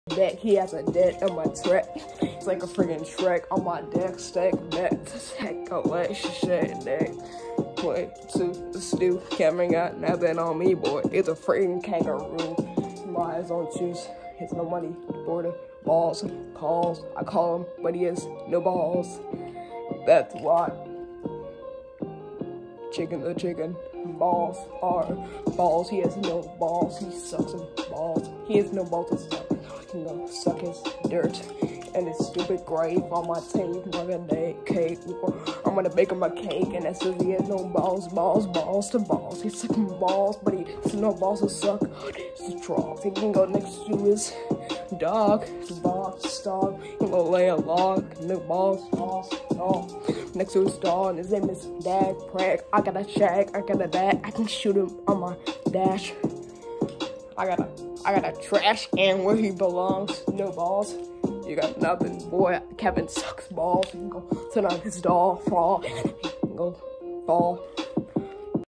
deck. He has a deck on my track. It's like a freaking Shrek on my deck. Stack deck. Stack away. Shit deck. Wait, to stew. Cameron got nothing on me, boy. It's a freaking kangaroo. My eyes on shoes. It's no money for the balls. Calls. I call him, but he has no balls. That's why. Chicken the chicken. Balls are balls. He has no balls. He sucks in balls. He has no balls to suck. He can go suck his dirt and his stupid grave on my tape. I'm gonna make cake. I'm gonna bake him a cake, and that says he has no balls to balls. He's sucking balls, but he has no balls to suck. It's the trough. He can go next to his dog. His dog. He can go lay a log. No balls. Next to his dog, and his name is Dad Craig. I got a shag, I got a bat, I can shoot him on my dash. I got a trash can where he belongs. No balls. You got nothing, boy. Kevin sucks balls. You can go turn on his doll, fall. You can go fall.